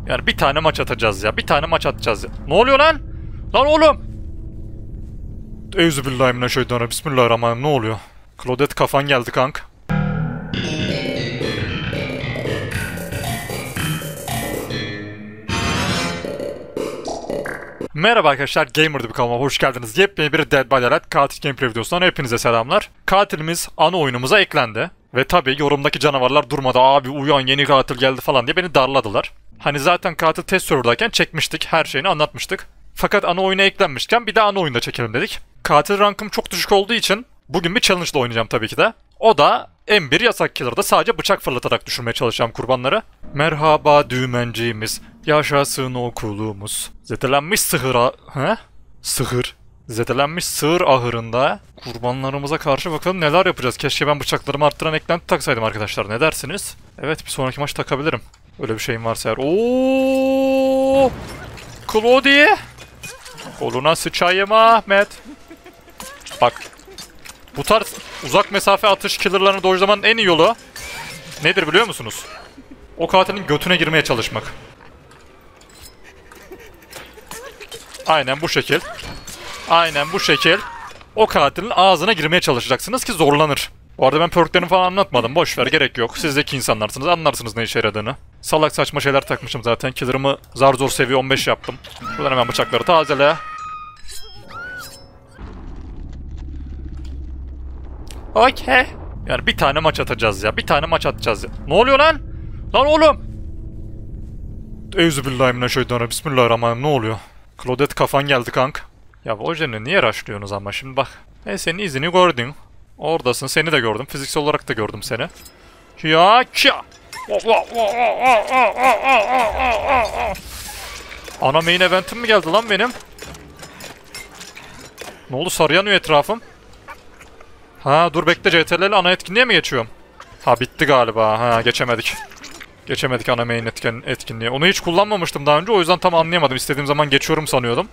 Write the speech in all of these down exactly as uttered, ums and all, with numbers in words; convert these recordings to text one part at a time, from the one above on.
Yani bir tane maç atacağız ya. Bir tane maç atacağız ya. Ne oluyor lan? Lan oğlum! Euzubillahimineşşeytanirracim. Bismillahirrahmanirrahim. Ne oluyor? Claudette kafan geldi kank. Merhaba arkadaşlar, Gamer'da bir kanalıma hoş geldiniz. Yepyeni bir Dead by Daylight katil gameplay videosundan hepinize selamlar. Katilimiz ana oyunumuza eklendi. Ve tabii yorumdaki canavarlar durmadı. Abi uyan yeni katil geldi falan diye beni darladılar. Hani zaten katil test serverdayken çekmiştik, her şeyini anlatmıştık. Fakat ana oyuna eklenmişken bir de ana oyunda çekelim dedik. Katil rankım çok düşük olduğu için bugün bir challenge ile oynayacağım tabii ki de. O da M bir Yasak Killer'da sadece bıçak fırlatarak düşürmeye çalışacağım kurbanları. Merhaba düğmenciğimiz, yaşasın okulumuz. Zedelenmiş sığır he? Sığır. Zedelenmiş sığır ahırında kurbanlarımıza karşı bakalım neler yapacağız. Keşke ben bıçaklarımı arttıran eklenti taksaydım arkadaşlar. Ne dersiniz? Evet, bir sonraki maç takabilirim. Öyle bir şeyim varsa eğer. Ooo! Claudie! Koluna sıçayım Ahmet. Bak. Bu tarz uzak mesafe atış killer'larını dojlamanın en iyi yolu nedir biliyor musunuz? O katilin götüne girmeye çalışmak. Aynen bu şekil. Aynen bu şekil. O katilin ağzına girmeye çalışacaksınız ki zorlanır. Bu arada ben perklerini falan anlatmadım. Boşver, gerek yok. Siz zeki insanlarsınız. Anlarsınız ne işe yaradığını. Salak saçma şeyler takmışım zaten. Killer'ımı zar zor seviye on beş yaptım. Buradan hemen bıçakları tazele. Okey. Yani bir tane maç atacağız ya. Bir tane maç atacağız ya. Ne oluyor lan? Lan oğlum! Euzubillahimineşşeytanirracim. Bismillahirrahmanirrahim. Ne oluyor? Claudette kafan geldi kank. Ya Ojen'i niye rushlıyorsunuz ama şimdi bak. Ben senin izini gördüm. Oradasın, seni de gördüm. Fiziksel olarak da gördüm seni. Ya ya. Ana main event'im mi geldi lan benim? Ne oldu, sarı yanıyor etrafım? Ha dur bekle, C T R'li ana etkinliğe mi geçiyorum? Ha bitti galiba, ha geçemedik. Geçemedik ana main etkin, etkinliğe. Onu hiç kullanmamıştım daha önce, o yüzden tam anlayamadım. İstediğim zaman geçiyorum sanıyordum.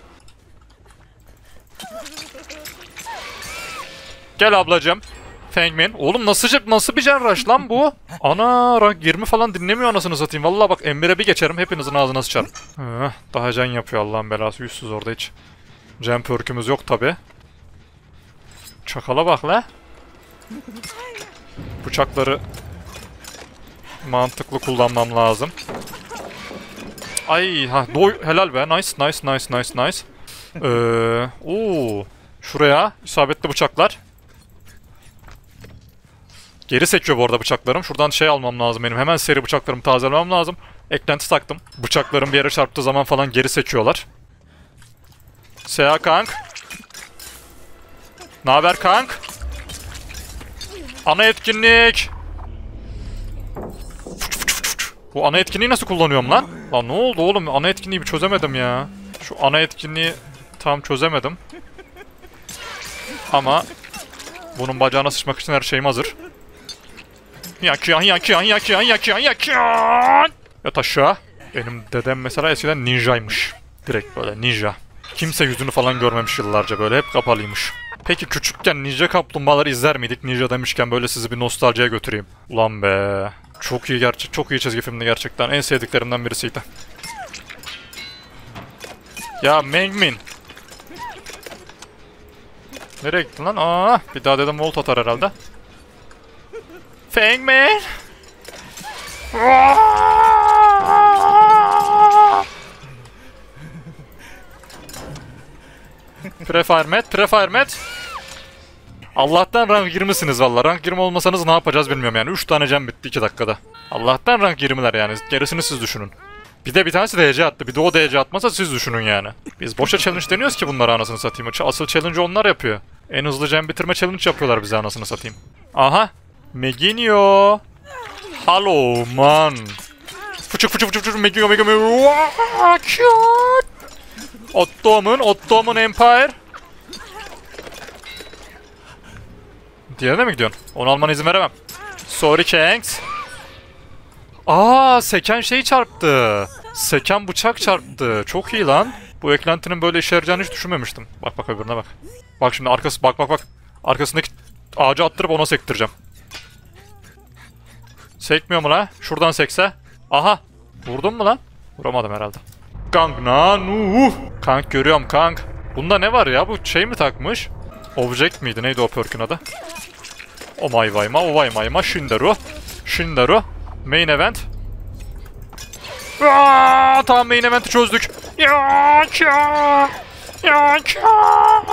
Gel ablacığım. Fengmin. Oğlum nasıl, nasıl bir can rush lan bu? Ana rank yirmi falan dinlemiyor anasını satayım. Vallahi bak M bir'e bir geçerim hepinizin ağzına sıçarım. Heh, daha can yapıyor Allah'ın belası, yüzsüz orada hiç. Can perk'ümüz yok tabi. Çakala bak la. Bıçakları mantıklı kullanmam lazım. Ay ha doy, helal be, nice nice nice nice nice. Ee, oo, şuraya isabetli bıçaklar. Geri sekiyor bu arada bıçaklarım. Şuradan şey almam lazım benim. Hemen seri bıçaklarımı tazelemem lazım. Eklenti taktım. Bıçaklarım bir yere çarptığı zaman falan geri sekiyorlar. Seha kank. Naber kank? Ana etkinlik. Bu ana etkinliği nasıl kullanıyorum lan? Lan ne oldu oğlum? Ana etkinliği bir çözemedim ya. Şu ana etkinliği tam çözemedim. Ama bunun bacağına sıçmak için her şeyim hazır. Yakyan yakyan yakyan yakyan yakyan. Yat aşağı. Benim dedem mesela eskiden ninjaymış. Direkt böyle ninja. Kimse yüzünü falan görmemiş yıllarca, böyle hep kapalıymış. Peki küçükken Ninja Kaplumbağaları izler miydik? Ninja demişken böyle sizi bir nostaljiye götüreyim. Ulan be. Çok iyi gerçek, çok iyi çizgi filmdi gerçekten. En sevdiklerimden birisiydi. Ya Mengmin. Nereye gittin lan? Aa, bir daha dedim volt atar herhalde. Fengmin. Prefire met, prefire met. Allah'tan rank yirmisiniz valla. Rank yirmi olmasanız ne yapacağız bilmiyorum yani. üç tane can bitti iki dakikada. Allah'tan rank yirmiler yani. Gerisini siz düşünün. Bir de bir tanesi D C attı. Bir de o D C atmasa siz düşünün yani. Biz boşa challenge deniyoruz ki bunları anasını satayım. Asıl challenge onlar yapıyor. En hızlı can bitirme challenge yapıyorlar bize anasını satayım. Aha. Meginio. Hello man. Fıçık fıçık fıçık fıçık. Meginio Meginio. Ottoman, Ottoman Empire. Diğerine mi gidiyorsun? Onu almana izin veremem. Sorry Kanks. Aa, seken şey çarptı. Seken bıçak çarptı. Çok iyi lan. Bu eklentinin böyle işe yarayacağını hiç düşünmemiştim. Bak bak öbürüne bak. Bak şimdi arkası, bak bak bak. Arkasındaki ağacı attırıp ona sektireceğim. Sekmiyor mu lan? Şuradan sekse. Aha. Vurdun mu lan? Vuramadım herhalde. Kank nanu. Kank görüyorum kank. Bunda ne var ya? Bu şey mi takmış? Object miydi? Neydi o perk'ün adı? O may vayma, o vay mayma. Shindaru. Shindaru. Main event. Aa, tamam main event'i çözdük. Ya ya. Ya ya.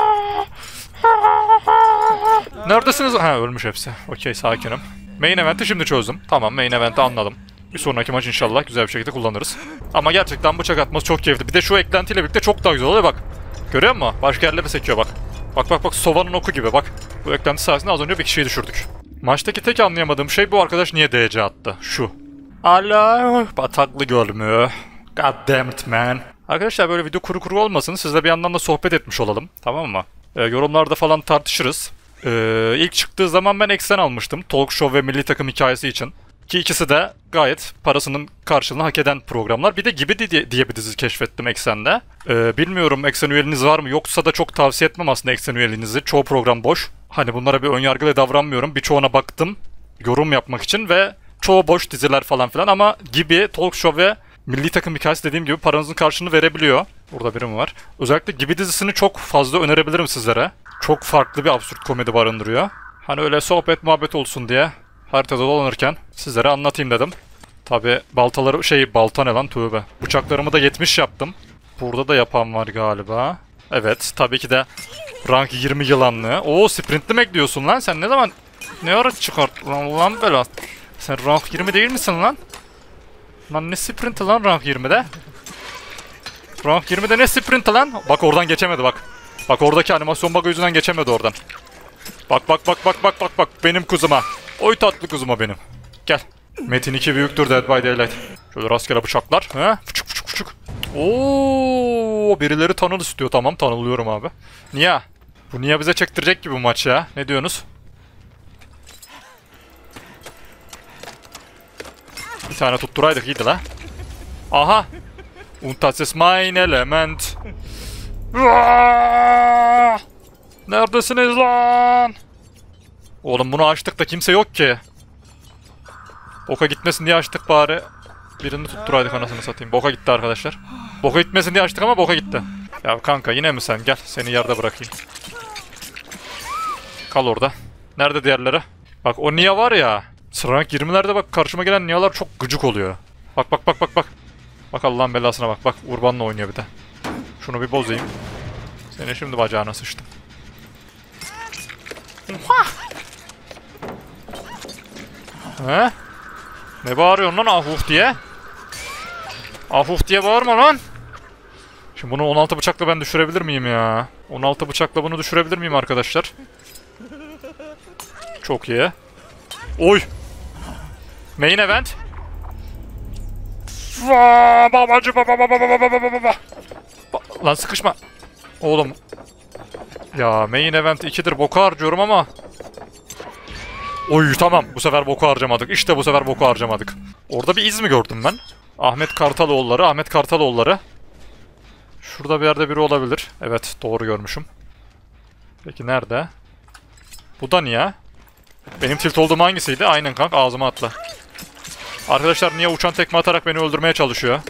Neredesiniz? Ha ölmüş hepsi. Okey sakinim. Main event'i şimdi çözdüm. Tamam main event'i anladım. Bir sonraki maç inşallah güzel bir şekilde kullanırız. Ama gerçekten bıçak atması çok keyifli. Bir de şu eklentiyle birlikte çok daha güzel oluyor bak. Görüyor musun? Başka yerlere sekiyor bak. Bak bak bak Sova'nın oku gibi bak. Bu eklenti sayesinde az önce bir kişiyi düşürdük. Maçtaki tek anlayamadığım şey bu arkadaş niye D C attı? Şu. Allah bataklı görmüyor. God damn it man. Arkadaşlar böyle video kuru kuru olmasın. Sizle bir yandan da sohbet etmiş olalım. Tamam mı? Ee, yorumlarda falan tartışırız. Ee, ilk çıktığı zaman ben Eksen almıştım. Talk Show ve Milli Takım hikayesi için. Ki ikisi de gayet parasının karşılığını hak eden programlar. Bir de Gibi diye, diye bir dizi keşfettim Eksen'de. Ee, bilmiyorum Eksen üyeliğiniz var mı? Yoksa da çok tavsiye etmem aslında Eksen üyeliğinizi. Çoğu program boş. Hani bunlara bir önyargıyla davranmıyorum. Birçoğuna baktım yorum yapmak için ve çoğu boş diziler falan filan. Ama Gibi, Talk Show ve Milli Takım hikayesi dediğim gibi paranızın karşılığını verebiliyor. Burada biri mi var? Özellikle Gibi dizisini çok fazla önerebilirim sizlere. Çok farklı bir absürt komedi barındırıyor. Hani öyle sohbet muhabbet olsun diye haritada dolanırken sizlere anlatayım dedim. Tabi baltaları şey balta ne lan tövbe. Bıçaklarımı da yetmiş yaptım. Burada da yapan var galiba. Evet tabii ki de rank yirmi yılanlı. Oo sprintli mi ekliyorsun lan sen ne zaman ne ara çıkart lan, lan böyle. Sen rank yirmi değil misin lan? Lan ne sprinti lan rank yirmide? Rank yirmide ne sprinti lan? Bak oradan geçemedi bak. Bak oradaki animasyon bug yüzünden geçemedi oradan. Bak bak bak bak bak bak bak benim kuzuma. Oy tatlı kuzuma benim. Gel. Metin iki büyüktür Dead by Daylight. Şöyle rastgele bıçaklar. He? Fıçık fıçık fıçık. Oo, birileri tanıl istiyor. Tamam tanılıyorum abi. Niye? Bu niye bize çektirecek gibi bu maç ya? Ne diyorsunuz? Bir tane tutturaydık iyiydi la. Aha. Und das ist mein Element. Neredesiniz lan? Oğlum bunu açtık da kimse yok ki. Boka gitmesin diye açtık bari. Birini tutturaydık anasını satayım. Boka gitti arkadaşlar. Boka gitmesin diye açtık ama boka gitti. Ya kanka yine mi sen? Gel seni yerde bırakayım. Kal orada. Nerede diğerleri? Bak o Nia var ya. Rank yirmilerde bak karşıma gelen Nia'lar çok gıcık oluyor. Bak bak bak bak bak. Bak Allah'ın belasına bak. Bak Urban'la oynuyor bir de. Şunu bir bozayım. Seni şimdi bacağına sıçtım. He? Ne bağırıyorsun lan ahuf diye? Ahuf diye bağırma lan. Şimdi bunu on altı bıçakla ben düşürebilir miyim ya? on altı bıçakla bunu düşürebilir miyim arkadaşlar? Çok iyi. Oy! Main event. Vaa, babacı baba baba baba baba baba baba. Lan sıkışma. Oğlum. Ya main event ikidir boku harcıyorum ama. Oy tamam bu sefer boku harcamadık. İşte bu sefer boku harcamadık. Orada bir iz mi gördüm ben? Ahmet Kartaloğulları, Ahmet Kartaloğulları. Şurada bir yerde biri olabilir. Evet doğru görmüşüm. Peki nerede? Bu da niye? Benim tilt olduğum hangisiydi? Aynen kanka ağzıma atla. Arkadaşlar niye uçan tekme atarak beni öldürmeye çalışıyor?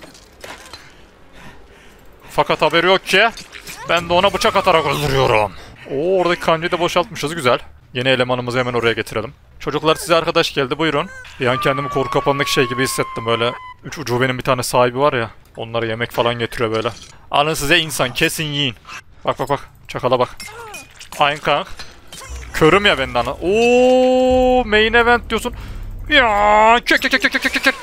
Fakat haberi yok ki ben de ona bıçak atarak öldürüyorum. Oo oradaki kancayı da boşaltmışız güzel. Yeni elemanımızı hemen oraya getirelim. Çocuklar size arkadaş geldi buyurun. Bir an kendimi korku kapanındaki şey gibi hissettim böyle. Üç ucubenin bir tane sahibi var ya. Onlara yemek falan getiriyor böyle. Alın size insan kesin yiyin. Bak bak bak çakala bak. Aynen kank. Körüm ya benden. Oo main event diyorsun. Ya kek kek kek kek kek kek.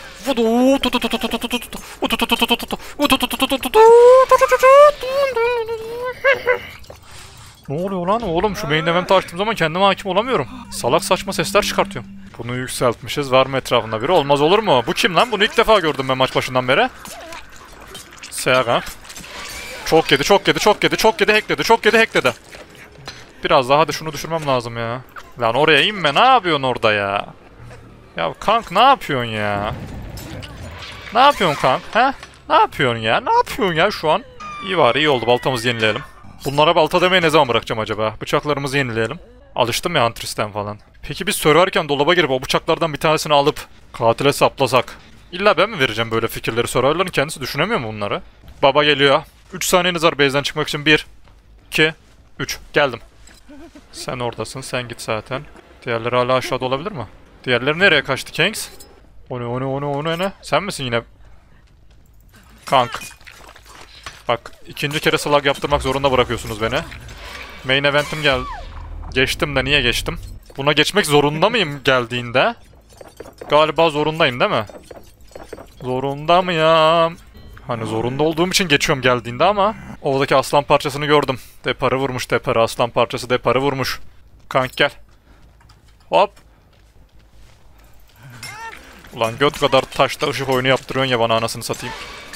Ne oluyor lan oğlum şu main event'i açtığım zaman kendime hakim olamıyorum. Salak saçma sesler çıkartıyorum. Bunu yükseltmişiz var mı etrafında biri olmaz olur mu? Bu kim lan bunu ilk defa gördüm ben maç başından beri. Seyagan. Çok yedi çok yedi çok yedi çok yedi hackledi çok yedi hackledi. Biraz daha hadi şunu düşürmem lazım ya. Lan oraya inme ne yapıyorsun orada ya? Ya kank ne yapıyorsun ya? Ne yapıyorsun kank? He? Ne yapıyorsun ya? Ne yapıyorsun ya şu an? İyi var iyi oldu baltamızı yenileyelim. Bunlara balta demeyi ne zaman bırakacağım acaba? Bıçaklarımızı yenileyelim. Alıştım ya Huntress'ten falan. Peki biz sörerken dolaba girip o bıçaklardan bir tanesini alıp katile saplasak İlla ben mi vereceğim böyle fikirleri? Survivor'ların kendisi düşünemiyor mu bunları? Baba geliyor. üç saniyeniz var base'den çıkmak için. bir, iki, üç. Geldim. Sen oradasın. Sen git zaten. Diğerleri hala aşağıda olabilir mi? Diğerleri nereye kaçtı Kings? O ne o ne o ne o ne ne? Sen misin yine? Kank. Bak ikinci kere slag yaptırmak zorunda bırakıyorsunuz beni. Main event'im gel. Geçtim de niye geçtim? Buna geçmek zorunda mıyım geldiğinde? Galiba zorundayım değil mi? Zorunda mıyım? Hani zorunda olduğum için geçiyorum geldiğinde ama oradaki aslan parçasını gördüm. Deparı vurmuş deparı. Aslan parçası deparı vurmuş. Kank gel. Hop. Ulan göt kadar taşta ışık oyunu yaptırıyorsun ya bana anasını satayım.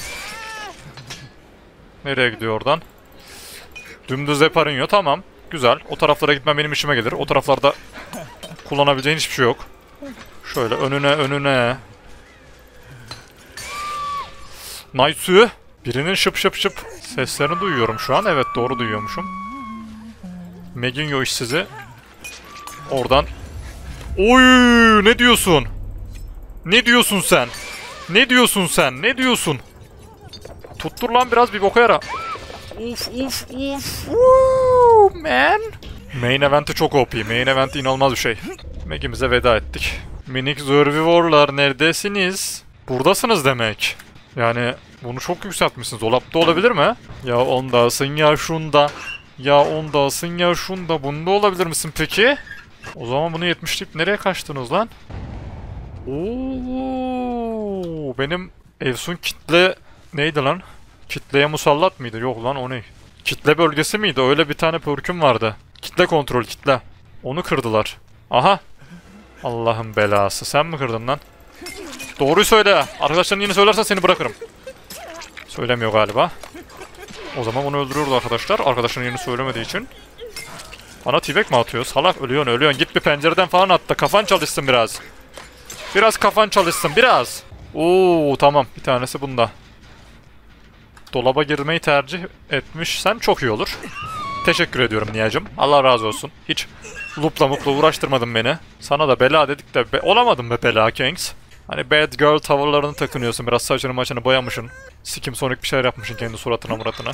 Nereye gidiyor oradan? Dümdüz deparın yiyor. Tamam. Güzel. O taraflara gitmem benim işime gelir. O taraflarda kullanabileceğin hiçbir şey yok. Şöyle önüne önüne. Nice. Birinin şıp şıp şıp seslerini duyuyorum şu an. Evet doğru duyuyormuşum. Meginyo iş sizi. Oradan. Oy ne diyorsun? Ne diyorsun sen? Ne diyorsun sen? Ne diyorsun? Tuttur lan biraz bir boka yara. Uf uf uf. Woo, man. Main event'i çok O P. Main event inanılmaz bir şey. Megimize veda ettik. Minik Survivor'lar neredesiniz? Buradasınız demek. Yani bunu çok yükseltmişsiniz. Dolapta olabilir mi? Ya ondasın ya şunda. Ya ondasın ya şunda. Bunda olabilir misin peki? O zaman bunu yetmişlik nereye kaçtınız lan? Oo, benim Efsun kitle neydi lan? Kitleye musallat mıydı? Yok lan o ne? Kitle bölgesi miydi? Öyle bir tane perküm vardı. Kitle kontrol kitle. Onu kırdılar. Aha. Allah'ın belası. Sen mi kırdın lan? Doğruyu söyle. Arkadaşların yine söylersen seni bırakırım. Söylemiyor galiba. O zaman onu öldürüyordu arkadaşlar. Arkadaşların yeni söylemediği için. Bana tibek mi atıyor? Salak ölüyorsun ölüyorsun. Git bir pencereden falan at da kafan çalışsın biraz. Biraz kafan çalışsın biraz. Oo tamam bir tanesi bunda. Dolaba girmeyi tercih etmişsen çok iyi olur. Teşekkür ediyorum Niyacım. Allah razı olsun. Hiç loopla mupla uğraştırmadın beni. Sana da bela dedik de be olamadın be bela Kings. Hani bad girl tavırlarını takınıyorsun. Biraz saçını maçını boyamışsın. Sikim sonik bir şeyler yapmışsın kendi suratına muratına.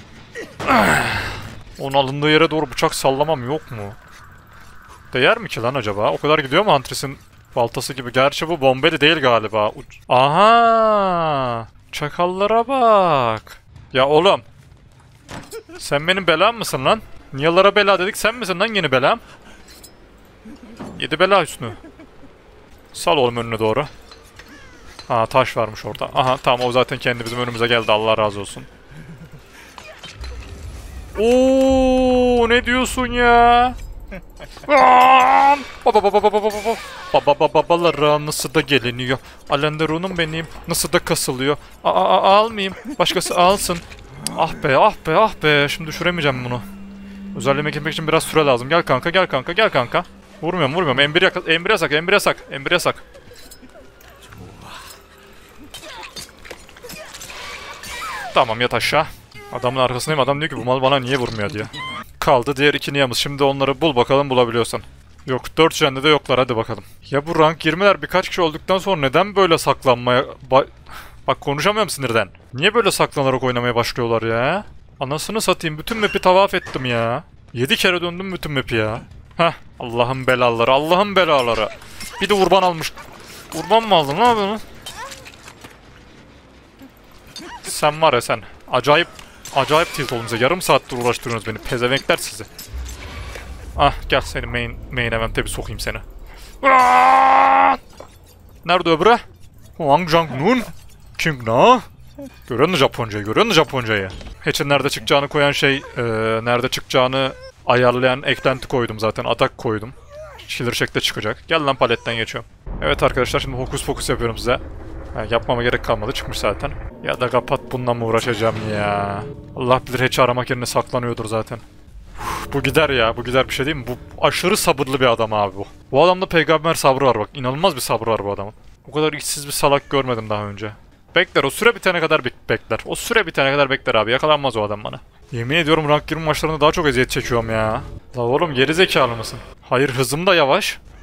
Onun alındığı yere doğru bıçak sallamam yok mu? Değer mi ki lan acaba? O kadar gidiyor mu Huntress'in baltası gibi? Gerçi bu bombeli değil galiba. Uç aha! Çakallara bak. Ya oğlum. Sen benim belam mısın lan? Niyalara bela dedik sen misin lan yeni belam? Yedi bela üstünü. Sal oğlum önüne doğru. Ha taş varmış orada. Aha tamam o zaten kendi bizim önümüze geldi Allah razı olsun. Oo ne diyorsun ya? Baba baba baba baba baba baba babalara nasıl da geliniyor. Alenderon'um benim nasıl da kasılıyor. Aa, aa almayayım. Başkası alsın. Ah be ah be ah be. Şimdi düşüremeyeceğim bunu. Özelliğime gitmek için biraz süre lazım. Gel kanka gel kanka gel kanka. Vurmuyorum vurmuyorum. Embre yak embre yasak embre yasak embre yasak. Tamam yat aşağı. Adamın arkasındayım. Adam diyor ki bu mal bana niye vurmuyor diye. Kaldı diğer iki niyamız. Şimdi onları bul bakalım bulabiliyorsan. Yok dört jende de yoklar hadi bakalım. Ya bu rank yirmiler birkaç kişi olduktan sonra neden böyle saklanmaya... Ba Bak konuşamıyorum sinirden. Niye böyle saklanarak oynamaya başlıyorlar ya? Anasını satayım bütün map'i tavaf ettim ya. yedi kere döndüm bütün map'i ya. Heh Allah'ın belaları Allah'ın belaları. Bir de urban almış. Urban mı aldın ne yapıyorsun? Sen var ya sen. Acayip acayip tilt oldum size. Yarım saattir uğraştırıyorsunuz beni. Pezevenkler sizi. Ah gel seni main, main event'e bir sokayım seni. Aaaa! Nerede öbürü? Wang Jang-nun? Kim na? Görüyor musun Japoncayı? Görüyor musun Japoncayı? Hatch'in nerede çıkacağını koyan şey, e, nerede çıkacağını ayarlayan eklenti koydum zaten. Atak koydum. Killer Shack'te çıkacak. Gel lan paletten geçiyorum. Evet arkadaşlar şimdi hokus pokus yapıyorum size. Yani yapmama gerek kalmadı çıkmış zaten. Ya da kapat bununla mı uğraşacağım ya. Allah bilir Hatch'i aramak yerine saklanıyordur zaten. Uf, bu gider ya bu gider bir şey değil mi? Bu aşırı sabırlı bir adam abi bu. Bu adamda peygamber sabrı var bak. İnanılmaz bir sabrı var bu adamın. O kadar işsiz bir salak görmedim daha önce. Bekler o süre bitene kadar bekler. O süre bitene kadar bekler abi yakalanmaz o adam bana. Yemin ediyorum rank yirmi maçlarında daha çok eziyet çekiyorum ya. La oğlum geri zekalı mısın? Hayır hızım da yavaş.